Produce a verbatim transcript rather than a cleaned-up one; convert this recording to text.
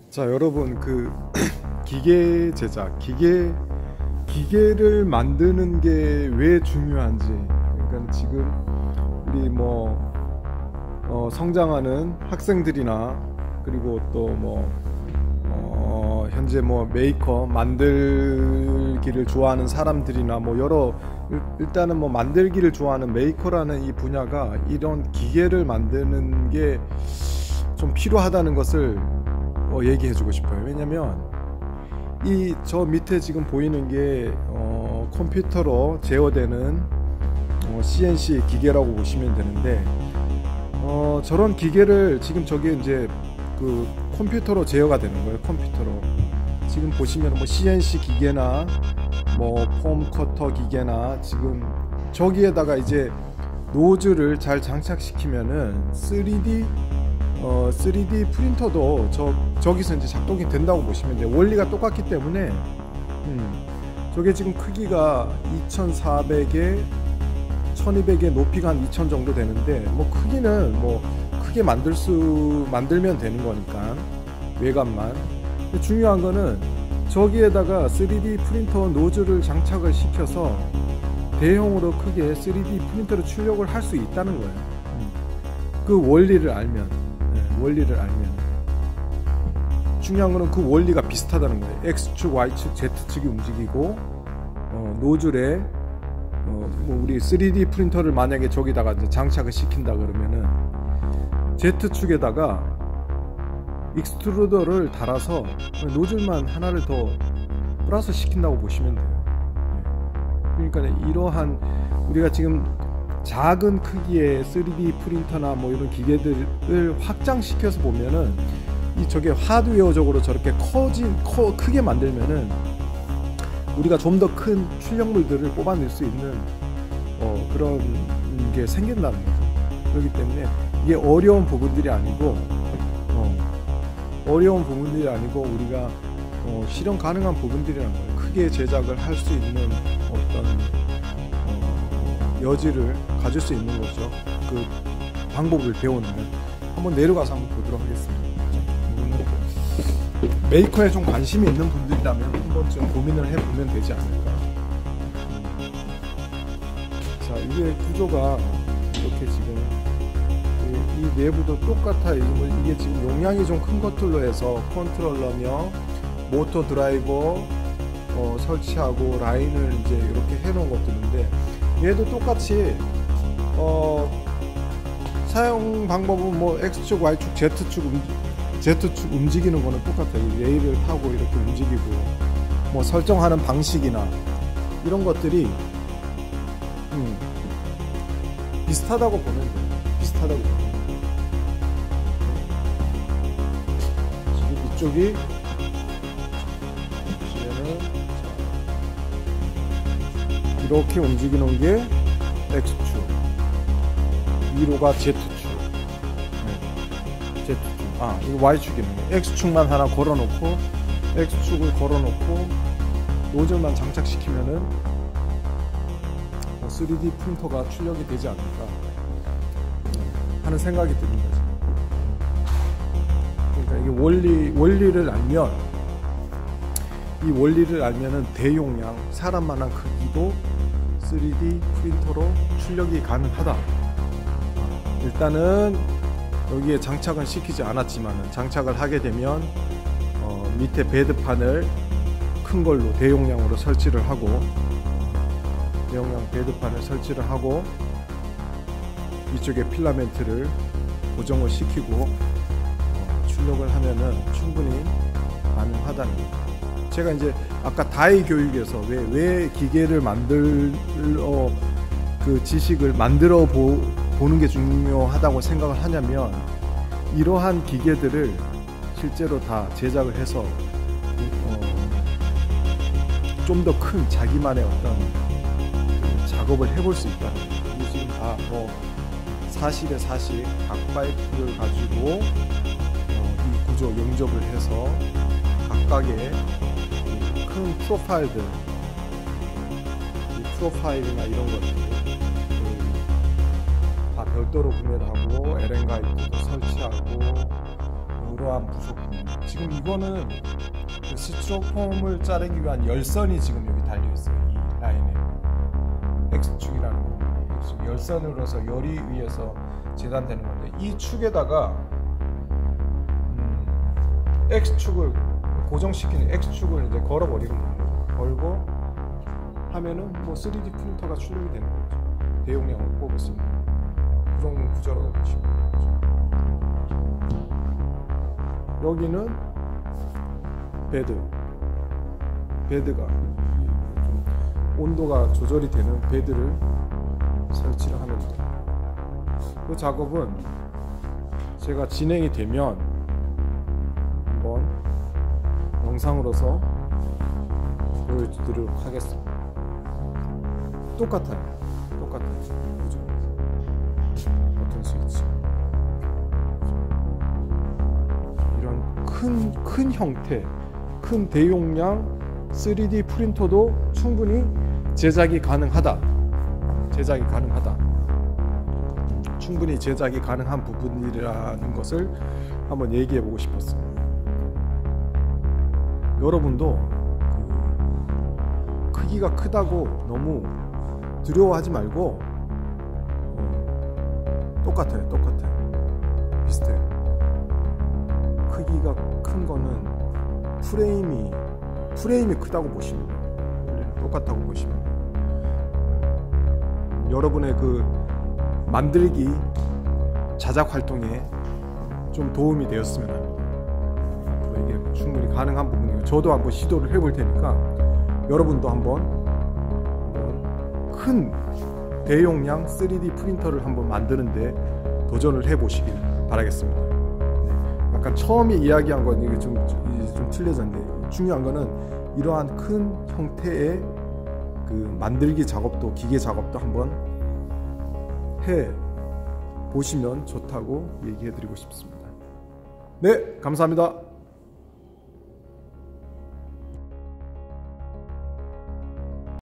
자, 여러분, 그 기계 제작, 기계 기계를 만드는 게 왜 중요한지, 그러니까 지금 우리 뭐 어, 성장하는 학생들이나 그리고 또 뭐 어, 현재 뭐 메이커 만들기를 좋아하는 사람들이나 뭐 여러 일, 일단은 뭐 만들기를 좋아하는 메이커라는 이 분야가 이런 기계를 만드는 게 좀 필요하다는 것을 어, 얘기해주고 싶어요. 왜냐면 이 저 밑에 지금 보이는 게 어, 컴퓨터로 제어되는 어, 씨엔씨 기계라고 보시면 되는데, 어, 저런 기계를 지금 저게 이제 그 컴퓨터로 제어가 되는 거예요. 컴퓨터로 지금 보시면 뭐 씨엔씨 기계나 뭐 폼 커터 기계나 지금 저기에다가 이제 노즐을 잘 장착시키면은 쓰리디 어, 쓰리디 프린터도 저, 저기서 이제 작동이 된다고 보시면 돼요. 원리가 똑같기 때문에. 음, 저게 지금 크기가 이천사백에 천이백에 높이가 한 이천 정도 되는데, 뭐 크기는 뭐 크게 만들 수 만들면 되는 거니까 외관만. 근데 중요한 거는 저기에다가 쓰리디 프린터 노즐을 장착을 시켜서 대형으로 크게 쓰리디 프린터로 출력을 할 수 있다는 거예요. 음, 그 원리를 알면. 원리를 알면 중요한 거는 그 원리가 비슷하다는 거예요. X축, Y축, Z축이 움직이고 어, 노즐에 어, 뭐 우리 쓰리디 프린터를 만약에 저기다가 이제 장착을 시킨다 그러면은 Z축에다가 익스트루더를 달아서 노즐만 하나를 더 플러스 시킨다고 보시면 돼요. 그러니까 이러한 우리가 지금 작은 크기의 쓰리디 프린터나 뭐 이런 기계들을 확장시켜서 보면은 이 저게 하드웨어적으로 저렇게 커진 커 크게 만들면은 우리가 좀 더 큰 출력물들을 뽑아낼 수 있는 어, 그런 게 생긴다는 거죠. 그렇기 때문에 이게 어려운 부분들이 아니고 어, 어려운 부분들이 아니고 우리가 어, 실현 가능한 부분들이라는 거예요. 크게 제작을 할 수 있는 어떤 여지를 가질 수 있는 거죠. 그 방법을 배우는. 한번 내려가서 한번 보도록 하겠습니다. 메이커에 좀 관심이 있는 분들이라면 한 번쯤 고민을 해보면 되지 않을까. 자, 이게 구조가 이렇게 지금 이 내부도 똑같아요. 이게 지금 용량이 좀 큰 것들로 해서 컨트롤러며 모터 드라이버 어, 설치하고 라인을 이제 이렇게 해놓은 것들인데, 얘도 똑같이 어, 사용 방법은 뭐 X축, Y축, Z축, Z축 움직이는 거는 똑같아요. 레일을 타고 이렇게 움직이고 뭐 설정하는 방식이나 이런 것들이 음, 비슷하다고 보면 돼요. 비슷하다고 보면 돼요. 지금 이쪽이 이렇게 움직이는 게 X축, 위로가 Z축, 네. Z축, 아 이거 Y축이네. X축만 하나 걸어놓고 X축을 걸어놓고 노즐만 장착시키면은 쓰리디 프린터가 출력이 되지 않을까 하는 생각이 드는 거죠. 그러니까 이게 원리 원리를 알면 이 원리를 알면은 대용량 사람만한 크기도 쓰리디 프린터로 출력이 가능하다. 일단은 여기에 장착은 시키지 않았지만 장착을 하게 되면 어, 밑에 베드판을 큰 걸로 대용량으로 설치를 하고 대용량 베드판을 설치를 하고 이쪽에 필라멘트를 고정을 시키고 어, 출력을 하면은 충분히 가능하다는 거예요. 제가 이제 아까 다이 교육에서 왜, 왜 기계를 만들 어, 그 지식을 만들어 보, 보는 게 중요하다고 생각을 하냐면, 이러한 기계들을 실제로 다 제작을 해서 어, 좀 더 큰 자기만의 어떤 그 작업을 해볼 수 있다는 거예요. 이게 지금 다 뭐 사십에 사십 각 파이프를 가지고 어, 이 구조 용접을 해서 각각의 큰 프로파일들, 이 프로파일이나 이런 것들 다 별도로 구매를 하고 엘엔 가이드도 설치하고 이런 이러한 부속품. 지금 이거는 그 스티로폼을 자르기 위한 열선이 지금 여기 달려 있어요. 이 라인에 X축이라는 거. X축. 열선으로서 열이 위에서 재단되는 건데 이 축에다가 음, X축을 고정시키는 X축을 이제 걸어버리는 거예요. 걸고 하면은 뭐 쓰리디 프린터가 출력이 되는 거죠. 대용량을 뽑을 수 있는 그런 구조라고 보시면 되죠. 여기는 베드, 베드가 온도가 조절이 되는 베드를 설치를 하면 돼요. 그 작업은 제가 진행이 되면 한번 영상으로서 보여드리도록 하겠습니다. 똑같아요. 똑같아요. 그죠? 버튼 스위치. 이런 큰, 큰 형태, 큰 대용량 쓰리디 프린터도 충분히 제작이 가능하다. 제작이 가능하다. 충분히 제작이 가능한 부분이라는 것을 한번 얘기해 보고 싶었어요. 여러분도 그 크기가 크다고 너무 두려워하지 말고 어, 똑같아요. 똑같아요. 비슷해요. 크기가 큰 거는 프레임이 프레임이 크다고 보시면 돼요. 똑같다고 보시면 돼요. 여러분의 그 만들기 자작 활동에 좀 도움이 되었으면 합니다. 앞으로 이게 충분히 가능한 부분이고 저도 한번 시도를 해볼 테니까 여러분도 한번, 한번 큰 대용량 쓰리디 프린터를 한번 만드는데 도전을 해보시길 바라겠습니다. 네. 약간 처음에 이야기한 건 이게 좀, 좀 틀려졌는데 중요한 거는 이러한 큰 형태의 그 만들기 작업도 기계 작업도 한번 해 보시면 좋다고 얘기해 드리고 싶습니다. 네, 감사합니다.